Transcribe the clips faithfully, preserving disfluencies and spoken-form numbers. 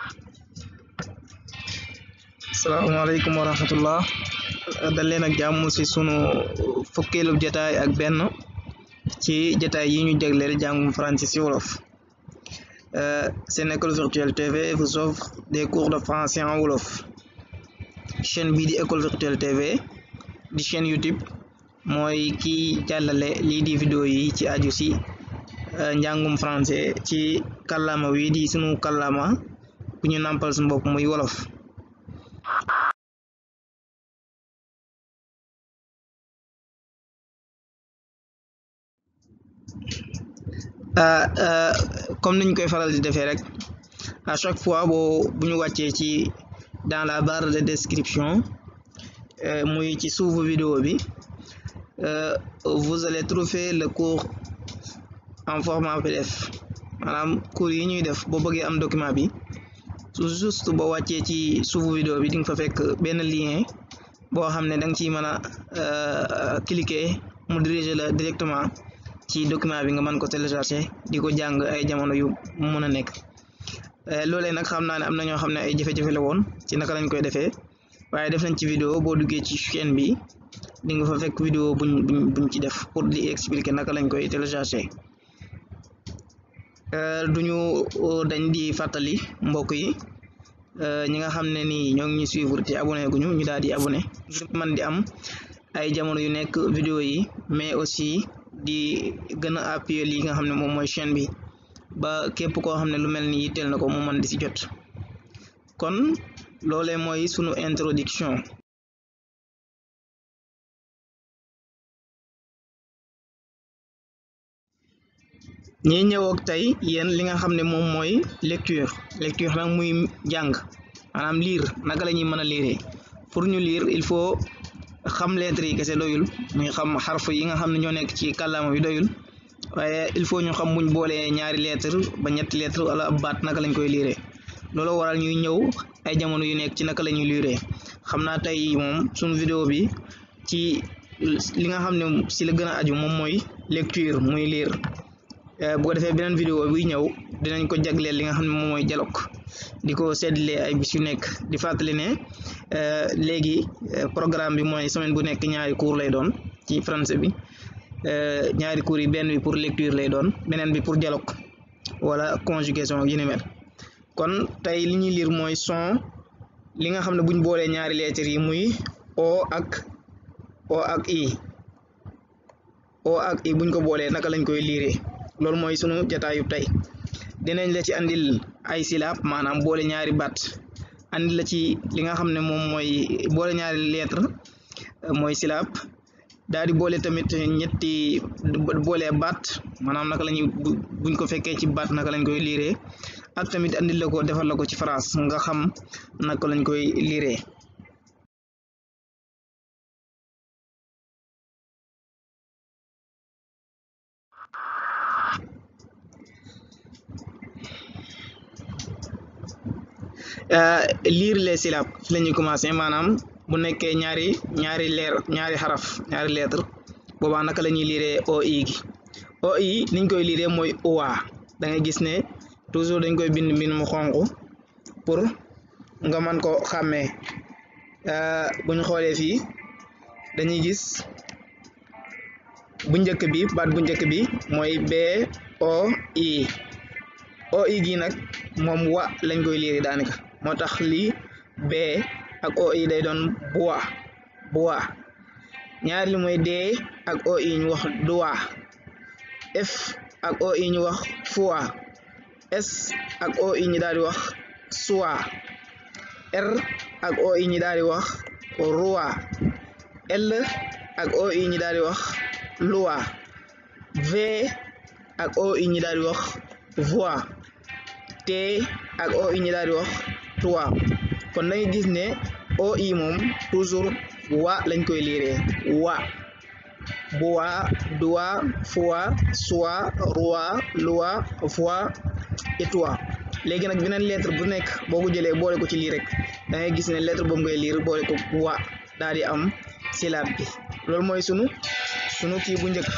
Assalamualaikum warahmatullah. dal leen ak jàmm ci sunu fukkeelu jotaay ak benn ci jotaay yi ñu jagleel jàngum français ci wolof. Sen école virtuelle T V vous offre des cours de français en wolof. Chaîne bii di école virtuelle T V di chaîne YouTube mooy ki jàllale lii di vidéo yi ci aju ci njàngum français ci kàllaama wi di sunu kàllaama bu ñu nàmpal suñu bopp muy wolof. Comme niñ koy faral di defee rek à chaque fois boo bu ñu wàccee ci dans la barre de description muy ci suufu vidéo bi vous allez trouver le cours en format P D F maanaam cours yi ñuy def boo bëggee am document bi su juste boo wàccee ci suufu vidéo bi di nga fa fekk benn lien boo xam ne da nga ciy mën a cliquer mu diriger la directement ci document bi nga mën ko télécharger di ko jàng ay jamono yu mën a nekk. Loolee nag xam naa ne am na ñoo xam ne ay jafe-jafe la woon ci naka lañ koy defee waaye def nañ ci vidéo boo duggee ci chaîne bi di nga fa fekk vidéo buñ buñ buñ ci def pour di expliquer naka lañ koy télécharger. duñu dañ di fàttali mbokk yi ñi nga xam ne nii ñoo ngi ñuy suivre te abonné guñu ñu daal di abonné ngir mën di am ay jamono yu nekk vidéo yi mais aussi di gën a appuyer lii nga xam ne moom mooy chaîne bi ba képp koo xam ne lu mel ni yitteel na ko mu mën di ci jot. kon loolee mooy sunu introduction. ñi ñëw ak tey yéen li nga xam ne moom mooy lecture lecture nag muy jàng maanaam lire naka la ñuy mën a lire. pour ñu lire il faut xam lettres yi kese doyul muy xam xarf yi nga xam ne ñoo nekk ci kàllaama bi doyul waaye il faut ñu xam buñ boolee ñaari lettre ba ñetti lettre wala ab baat naka lañ koy lire. loolu waral ñuy ñëw ay jamono yu nekk ci naka la ñuy lire. xam naa tey moom suñu vidéo bi ci li nga xam ne si la gën a aju moom mooy lecture muy lire. bu ko defee beneen vidéo buy ñëw dinañ ko jagleel li nga xam ne moom mooy dialogue di ko séddale ay bis yu nekk di fàttali ne léegi programme bi mooy semaine bu nekk ñaari cours lay doon ci français bi ñaari cours yi benn bi pour lecture lay doon beneen bi pour dialogue wala conjugation yi ni mel. kon tey li ñuy lire mooy son li nga xam ne buñ boolee ñaari lettres yi muy o ak o ak i o ak i buñ ko boolee naka lañ koy lire. loolu mooy sunu jataayub tey dinañ la ci andil ay silab maanaam boole ñaari baat andil la ci li nga xam ne moom mooy boole ñaari lettre mooy silab daal di boole tamit ñetti boole baat maanaam naka la ñuy buñ ko fekkee ci baat naka lañ koy liiree ak tamit andil la ko defal la ko ci phrase nga xam naka lañ koy liiree. lire les syllabes fi la ñuy commencé maanaam bu nekkee ñaari ñaari leer ñaari xaraf ñaari lettre boobaa naka la ñuy lire o i gi o i niñ koy lire mooy oa da ngay gis ne toujours dañ koy bind mbind mu xonq pour nga mën ko xàmmee. bu ñu xoolee fii dañuy gis bu njëkk bi baat bu njëkk bi mooy b o i o i gi nag moom wa lañ koy lire daanaka moo tax lii b ak o i day doon bois bois. ñaari li mooy d ak o i ñu wax doigt f ak o i ñu wax foi s ak o i ñu daal di wax soi r ak o i ñu daal di wax roi l ak o i ñu daal di wax loi v ak o i ñu daal di wax voix t ak o i ñu daal di wax toi. kon da ngay gis ne o i moom toujours wa lañ koy liiree wa bois doigt foi soi roi loi voix et toi. léegi nag beneen lettre bu nekk boo ko jëlee boole ko ci lii rek da ngay gis ne lettre boobu ngay liir boole ko wa daal di am syllabe bi. loolu mooy sunu sunu kii bu njëkk.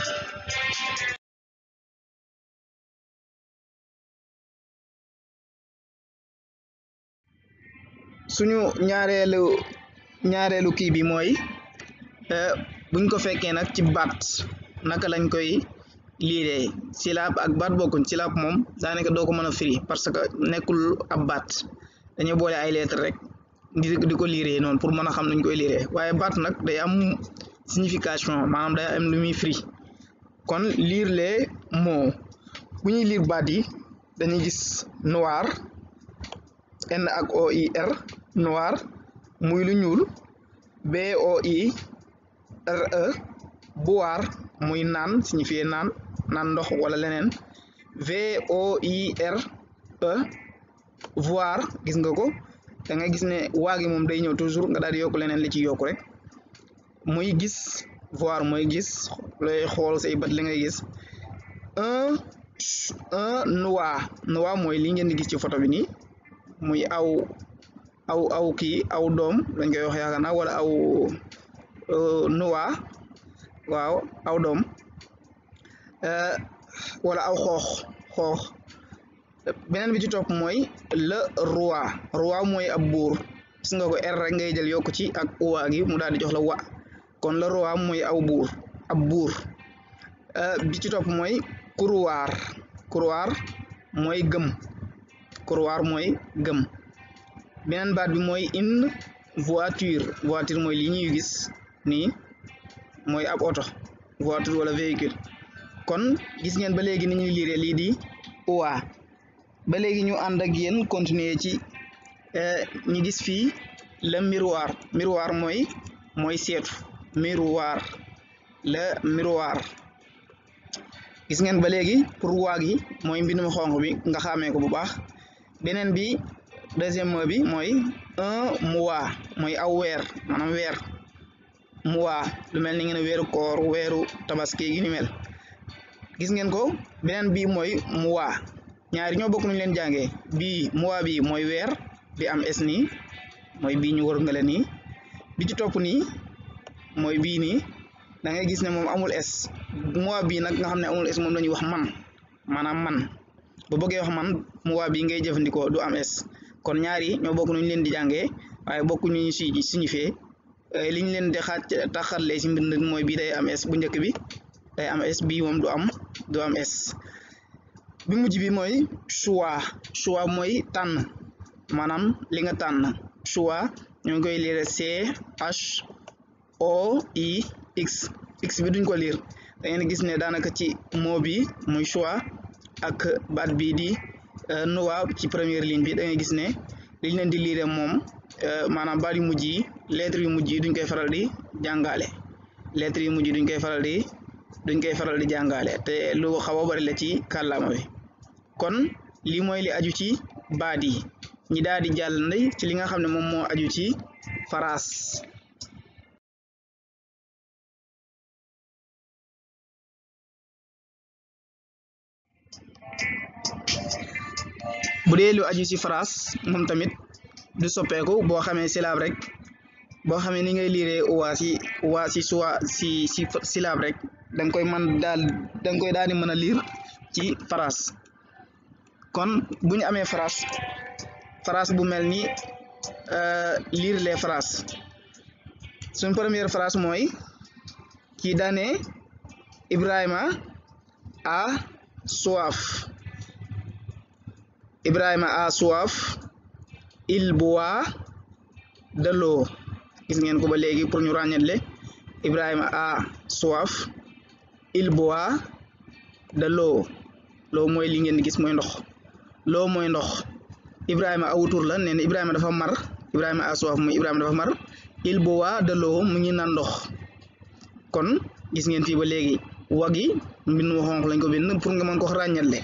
suñu ñaareelu ñaareelu kii bi mooy buñ ko fekkee nag ci baat naka lañ koy liiree silaab ak baat bokkuñ silaab moom daanaka doo ko mën a firi parce que nekkul ab baat dañoo boole ay lettres rek di di ko liiree noonu pour mën a xam nuñ koy liiree waaye baat nag day am signification maanaam day am lu muy firi kon lire les mots bu ñuy lire baat yi dañuy gis noir n ak o i r noir muy lu ñuul b o i r e boire muy naan signifie naan naan ndox wala leneen v o i r e voir gis nga ko da nga gis ne waa gi moom day ñëw toujours nga daal di yokk leneen li ci yokku rek muy gis voir mooy gis looy xool say bët li ngay gis un un noix noix mooy li ngeen di gis ci photo bi nii muy aw aw aw kii aw doom dañ koy wax yaakaar naa wala aw noix waaw aw doom wala aw xoox xoox beneen bi ci topp mooy le roi roi mooy ab buur gis nga ko r rek ngay jël yokk ci ak uwaa gi mu daal di jox la wa kon le roi mooy aw buur ab buur bi ci topp mooy couloir couloir mooy gëm couloir mooy gëm beneen baat bi mooy une voiture voiture mooy li ñuy gis nii mooy ab oto voiture wala véhicule kon gis ngeen ba léegi ni ñuy liire lii di uwaa ba léegi ñu ànd ak yéen continuer ci ñu gis fii le miroir miroir mooy mooy seetu miroir le miroir gis ngeen ba léegi pour waa gi mooy mbindum xonq bi nga xamee ko bu baax beneen bi deuxième mot bi mooy un mois mooy aw weer maanaam weer mois lu mel ni ngeen weeru koor weeru tabaski gi ni mel gis ngeen ko beneen bi mooy mois ñaari ñoo bokk nuñ leen jàngee bii mois bi mooy weer bi am es nii mooy bii ñu wër nga leen nii bi ci topp nii mooy bii nii da ngay gis ne moom amul es mois bii nag nga xam ne amul es moom la ñuy wax man maanaam man bu bëggee wax man mois bii ngay jëfandikoo du am es kon ñaari ñoo bokk nuñ leen di jàngee waaye bokk ñu si signifié li ñu leen di xaaj taxalee si mbind mooy bii day am es bu njëkk bi day am es bii moom du am du am es bi mujj bi mooy choix choix mooy tànn maanaam li nga tànn choix ñoo ngi koy lire C H O I X X bi duñ ko lire da ngeen gis ne daanaka ci mot bi muy choix ak baat bi di noix ci première ligne bi da ngay gis ne liñ leen di lire moom maanaam baat yu mujj yi lettres yu mujj yi duñ koy faral di jàngale lettres yu mujj yi duñ koy faral di duñ koy faral di jàngale te lu xaw a bari la ci kàllaama bi kon lii mooy li aju ci baat yi ñi daal di jàll ci li nga xam ne moom moo aju ci phrase bu dee lu aju ci phrase moom tamit du soppeeku boo xamee syllabe rek boo xamee ni ngay liiree waa si waa si soit si si syllabe rek da nga koy mën daal da nga koy daal di mën a lire ci phrase kon bu ñu amee phrase phrase bu mel ni lire les phrases suñ première phrase mooy kii daane Ibrahima a soif Ibrahima a soif il boit de l'eau gis ngeen ko ba léegi pour ñu ràññatle Ibrahima a soif il boit de l'eau l'eau mooy li ngeen di gis mooy ndox l'eau mooy ndox Ibrahima aw tur la nee na Ibrahima dafa mar Ibrahima a soif mooy Ibrahima dafa mar il boit de l'eau mu ngi naan ndox kon gis ngeen fii ba léegi wagi mbind mu xonq lañ ko bind pour nga mën ko ràññatle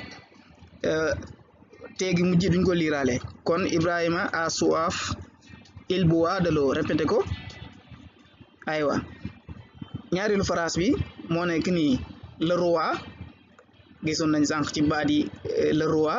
teegi mujj duñ ko liiraale kon Ibrahima a soif il boit de l'eau répété ko aywa ñaareelu phrase bi moo nekk nii le roi gisoon nañ sànq ci baat yi le roi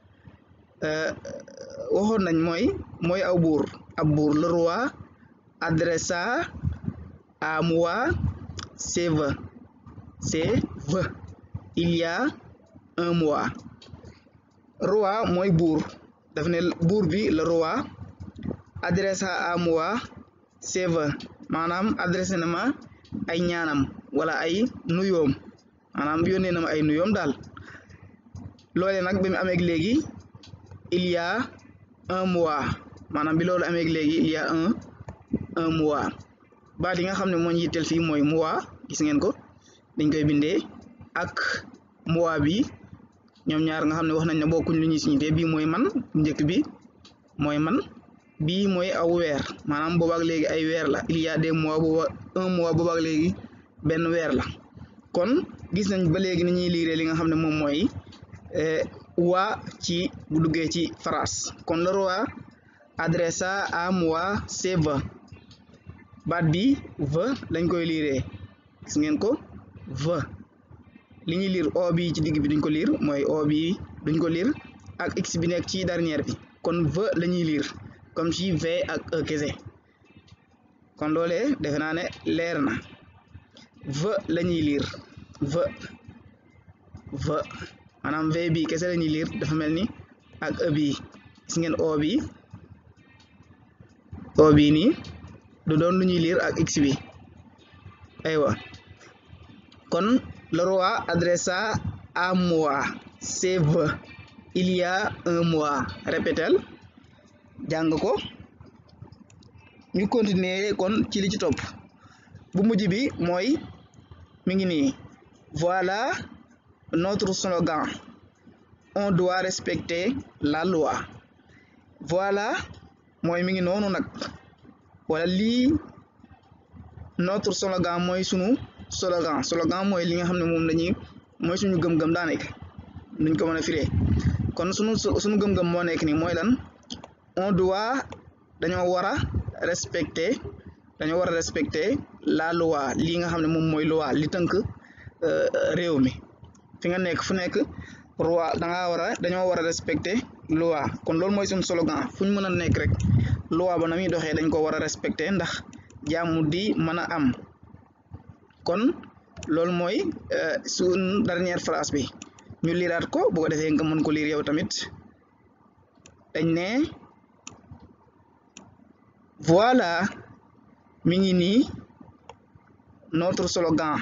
waxoon nañ mooy mooy aw buur ab buur le roi adressa à moi ses vœux ses vœux il y a un mois roi mooy buur daf ne buur bi le roi adressa à moi ses vœux maanaam adressé na ma ay ñaanam wala ay nuyoom maanaam yónnee na ma ay nuyoom daal loole nag bi mu amee léegi il y a un mois maanaam bi loolu amee léegi il y a un un mois baat yi nga xam ne moo ñu yitteel fii mooy mois gis ngeen ko dañ koy bindee ak mois bi ñoom ñaar nga xam ne wax nañ ne bokkuñ lu ñuy signifié bii mooy man njëkk bi mooy man bii mooy aw weer maanaam boobaak léegi ay weer la il y a des mois booba un mois boobaak léegi benn weer la kon gis nañ ba léegi ni ñuy liiree li nga xam ne moom mooy waa ci bu duggee ci phrase kon le roi adressa à moi ses vœux baat bi vœux lañ koy liiree gis ngeen ko vœux li ñuy liir o bi ci digg bi duñ ko liir mooy o bi duñ ko liir ak x bi nekk ci dernière bi kon vœux la ñuy liir comme si v ak e kese kon loolee defe naa ne leer na vœux la ñuy liir vœux vœux maanaam v bi kese la ñuy liir dafa mel ni ak e bi gis ngeen o bi o bi nii du doon lu ñuy liir ak x bi aywa kon le roi adressa à moi ses vœux il y a un mois répétel jàng ko ñu continuer kon ci li ci topp bu mujj bi mooy mi ngi nii voilà notre slogan on doit respecter la loi voilà mooy mi ngi noonu nag wala lii notre slogan mooy sunu slogan slogan mooy li nga xam ne moom lañuy mooy suñu gëm-gëm daa nekk nuñ ko mën a firee kon sunu suñu gëm-gëm moo nekk nii mooy lan on doit dañoo war a respecter dañoo war a respecter la loi lii nga xam ne moom mooy loi li tënk réew mi fi nga nekk fu nekk loi da ngaa war a dañoo war a respecter loi kon loolu mooy suñu slogan fu ñu mën a nekk rek loi ba na muy doxee dañ ko war a respecter ndax jàmm di mën a am kon loolu mooy suñ dernière phrase bi ñu liiraat ko bu ko defee nga mën ko liir yow tamit dañ ne voilà mi ngi nii notre slogan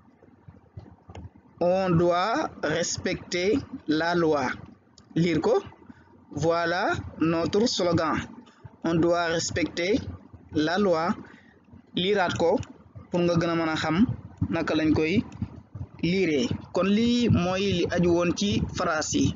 on doit respecter la loi lire ko voilà notre slogan on doit respecter la loi liiraat ko pour nga gën a mën a xam naka lañ koy liiree kon lii mooy li aju woon ci phrase yi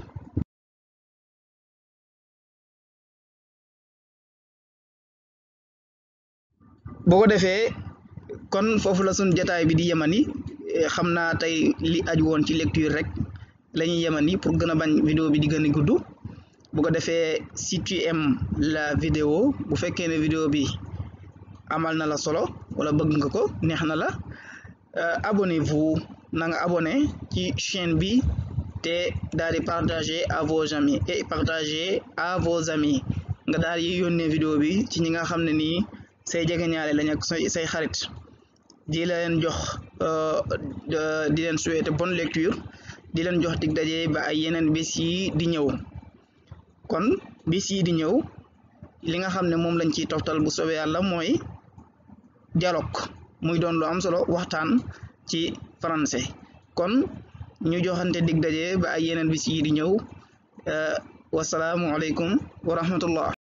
boo ko defee kon foofu la suñ jotaay bi di yemani xam naa tey li aju woon ci lecture rek la ñuy yemani pour gën a bañ vidéo bi di gën a gudd bu ko defee si tu aimes la vidéo bu fekkee ne vidéo bi amal na la solo wala bëgg nga ko neex na la abonnez-vous na nga abonné ci chaîne bi te daal di partager à vos amis et partager à vos amis nga daal di yónnee vidéo bi ci ñi nga xam ne nii say jegeñaale lañ ak say xarit di leen jox di leen souhaiter bonne lecture di leen jox dig daje ba ay yeneen bis yi di ñëw kon bis yi di ñëw li nga xam ne moom lañ ciy toftal bu soobee yàlla mooy dialogue muy doon lu am solo waxtaan ci français kon ñu joxante dig daje ba ay yeneen bis yi di ñëw wasalaamu aleykum wa rahmatullah